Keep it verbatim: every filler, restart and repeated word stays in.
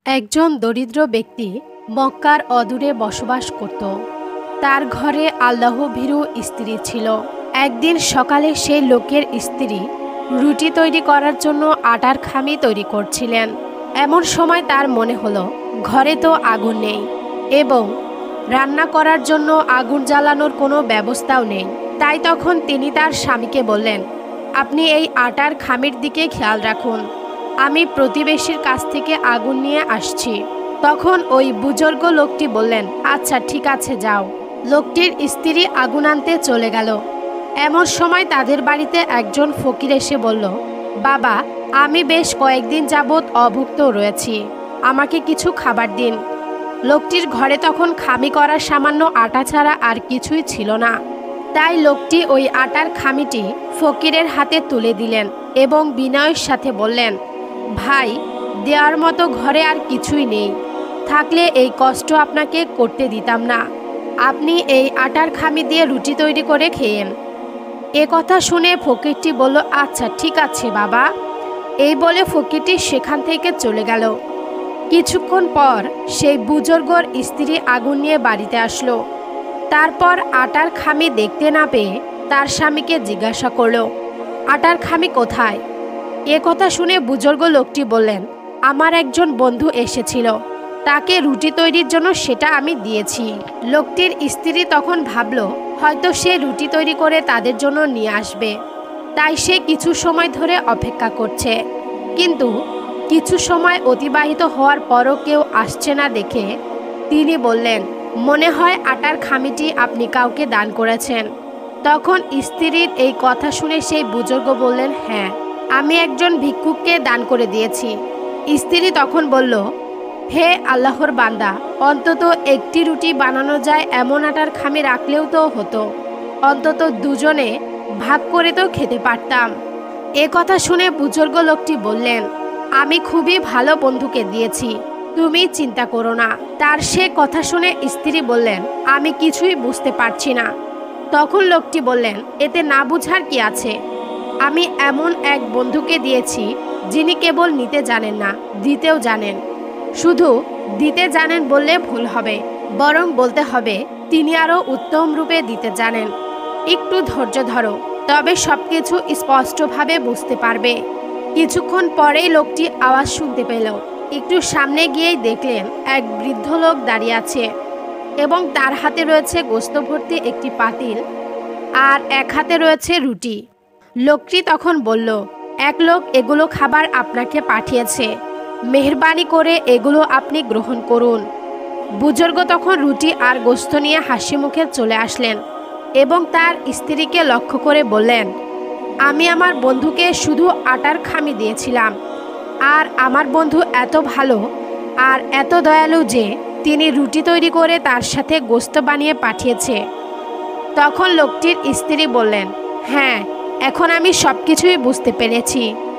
একজন দরিদ্র ব্যক্তি মক্কার অদূরে বসবাস করত। তার ঘরে আল্লাহভীরু স্ত্রী ছিল। একদিন সকালে সেই লোকের স্ত্রী রুটি তৈরি করার জন্য আটার খামি তৈরি করছিলেন। এমন সময় তার মনে হলো ঘরে তো আগুন নেই এবং রান্না করার জন্য আগুন জ্বালানোর কোনো ব্যবস্থাও নেই। তাই তখন তিনি তার স্বামীকে বললেন, আপনি এই আটার খামির দিকে খেয়াল রাখুন, আমি প্রতিবেশীর কাছ থেকে আগুন নিয়ে আসছি। তখন ওই বুজুর্গ লোকটি বললেন, আচ্ছা ঠিক আছে যাও। লোকটির স্ত্রী আগুন আনতে চলে গেল। এমন সময় তাদের বাড়িতে একজন ফকির এসে বলল, বাবা, আমি বেশ কয়েকদিন যাবৎ অভুক্ত রয়েছি, আমাকে কিছু খাবার দিন। লোকটির ঘরে তখন খামি করার সামান্য আটা ছাড়া আর কিছুই ছিল না। তাই লোকটি ওই আটার খামিটি ফকিরের হাতে তুলে দিলেন এবং বিনয়ের সাথে বললেন, ভাই, দেওয়ার মতো ঘরে আর কিছুই নেই, থাকলে এই কষ্ট আপনাকে করতে দিতাম না, আপনি এই আটার খামি দিয়ে রুটি তৈরি করে খেয়েন। এ কথা শুনে ফকিরটি বলল, আচ্ছা ঠিক আছে বাবা। এই বলে ফকিরটি সেখান থেকে চলে গেল। কিছুক্ষণ পর সেই বুজুর্গর স্ত্রী আগুন নিয়ে বাড়িতে আসলো। তারপর আটার খামি দেখতে না পেয়ে তার স্বামীকে জিজ্ঞাসা করল, আটার খামি কোথায়? এ কথা শুনে বুজুর্গ লোকটি বললেন, আমার একজন বন্ধু এসেছিল, তাকে রুটি তৈরির জন্য সেটা আমি দিয়েছি। লোকটির স্ত্রী তখন ভাবল হয়তো সে রুটি তৈরি করে তাদের জন্য নিয়ে আসবে, তাই সে কিছু সময় ধরে অপেক্ষা করছে। কিন্তু কিছু সময় অতিবাহিত হওয়ার পরও কেউ আসছে না দেখে তিনি বললেন, মনে হয় আটার খামিটি আপনি কাউকে দান করেছেন। তখন স্ত্রীর এই কথা শুনে সেই বুজুর্গ বললেন, হ্যাঁ, আমি একজন ভিক্ষুককে দান করে দিয়েছি। স্ত্রী তখন বলল, হে আল্লাহর বান্দা, অন্তত একটি রুটি বানানো যায় এমন আটার খামি রাখলেও তো হতো, অন্তত দুজনে ভাগ করে তো খেতে পারতাম। এ কথা শুনে বুজুর্গ লোকটি বললেন, আমি খুবই ভালো বন্ধুকে দিয়েছি, তুমি চিন্তা করো না। তার সে কথা শুনে স্ত্রী বললেন, আমি কিছুই বুঝতে পারছি না। তখন লোকটি বললেন, এতে না বুঝার কি আছে, আমি এমন এক বন্ধুকে দিয়েছি যিনি কেবল নিতে জানেন না, দিতেও জানেন। শুধু দিতে জানেন বললে ভুল হবে, বরং বলতে হবে তিনি আরও উত্তম রূপে দিতে জানেন। একটু ধৈর্য ধরো, তবে সবকিছু স্পষ্টভাবে বুঝতে পারবে। কিছুক্ষণ পরেই লোকটি আওয়াজ শুনতে পেল। একটু সামনে গিয়েই দেখলেন এক বৃদ্ধ লোক দাঁড়িয়ে আছে এবং তার হাতে রয়েছে গোস্ত ভর্তি একটি পাতিল আর এক হাতে রয়েছে রুটি। লোকটি তখন বলল, এক লোক এগুলো খাবার আপনাকে পাঠিয়েছে, মেহেরবানি করে এগুলো আপনি গ্রহণ করুন। বুজুর্গ তখন রুটি আর গোস্ত নিয়ে হাসি মুখে চলে আসলেন এবং তার স্ত্রীকে লক্ষ্য করে বললেন, আমি আমার বন্ধুকে শুধু আটার খামি দিয়েছিলাম, আর আমার বন্ধু এত ভালো আর এত দয়ালু যে তিনি রুটি তৈরি করে তার সাথে গোস্ত বানিয়ে পাঠিয়েছে। তখন লোকটির স্ত্রী বললেন, হ্যাঁ, এখন আমি সব কিছুই বুঝতে পেরেছি।